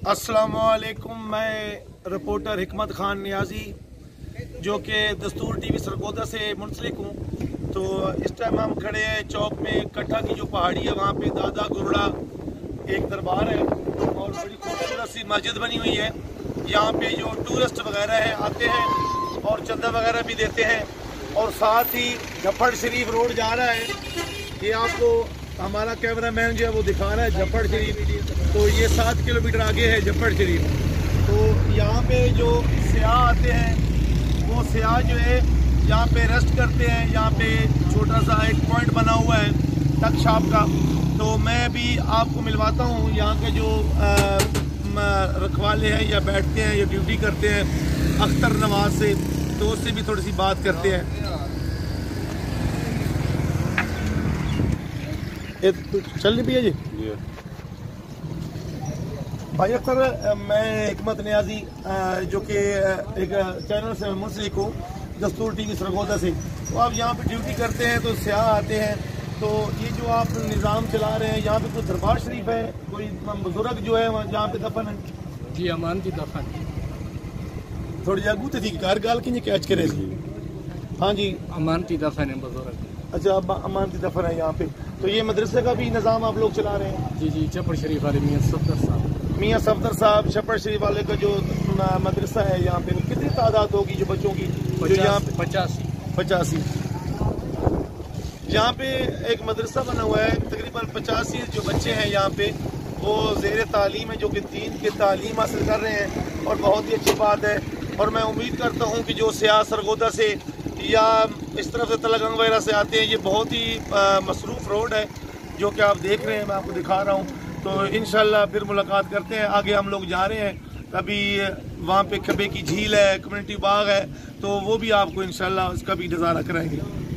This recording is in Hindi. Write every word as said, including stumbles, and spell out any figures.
अस्सलामुअलैकुम। मैं रिपोर्टर हिकमत खान नियाजी जो कि दस्तूर टीवी सरगोदा से मुंसलिक हूँ। तो इस टाइम हम खड़े हैं चौक में, कट्ठा की जो पहाड़ी है वहाँ पे दादा गुरड़ा एक दरबार है और बड़ी खूबसूरत सी मस्जिद बनी हुई है। यहाँ पे जो टूरिस्ट वगैरह हैं आते हैं और चंदा वगैरह भी देते हैं। और साथ ही जफर शरीफ रोड जा रहा है, ये आपको हमारा कैमरा मैन जो है वो दिखा रहा है जफर शरीफ। तो ये सात किलोमीटर आगे है जफर शरीफ। तो यहाँ पे जो सियाह आते हैं वो सियाह जो है यहाँ पे रेस्ट करते हैं। यहाँ पे छोटा सा एक पॉइंट बना हुआ है टक शॉप का। तो मैं भी आपको मिलवाता हूँ यहाँ के जो आ, रखवाले हैं या बैठते हैं या ड्यूटी करते हैं अख्तर नवाज से, तो उससे भी थोड़ी सी बात करते हैं। चल रही है जी भाई अख्तर, मैं हिकमत नियाजी जो कि एक चैनल से मुंसलिक हूँ दस्तूर टीवी सरगोदा से। तो आप यहाँ पे ड्यूटी करते हैं तो सियाह आते हैं। तो ये जो आप निज़ाम चला रहे हैं, यहाँ पे कोई दरबार शरीफ है, कोई बुजुर्ग जो है यहाँ पे दफन है? जी अमान की दफन थोड़ी जागूत थी कार गाल की कैच करे। हाँ जी अमान की दफन है बुजुर्ग। अच्छा, अब अमान की दफन है यहाँ पे। तो ये मदरसे का भी निज़ाम आप लोग चला रहे हैं? जी जी चपर शरीफ वाले मियाँ सफदर साहब मियाँ सफदर साहब चपर शरीफ वाले का जो मदरसा है यहाँ पे कितनी तादाद होगी जो बच्चों की? जो यहाँ पे पचासी पचासी यहाँ पे एक मदरसा बना हुआ है, तकरीबन पचासी जो बच्चे हैं यहाँ पे वो ज़ेर तालीम है, जो कि दीन के तालीम हासिल कर रहे हैं और बहुत ही अच्छी बात है। और मैं उम्मीद करता हूँ कि जो सियाह सरगोदा से या इस तरफ से तलगंग वगैरह से आते हैं, ये बहुत ही मसरूफ़ रोड है जो कि आप देख रहे हैं, मैं आपको दिखा रहा हूँ। तो इंशाल्लाह फिर मुलाकात करते हैं। आगे हम लोग जा रहे हैं, अभी वहाँ पे खबे की झील है, कम्युनिटी बाग है, तो वो भी आपको इंशाल्लाह उसका भी नज़ारा कराएंगे।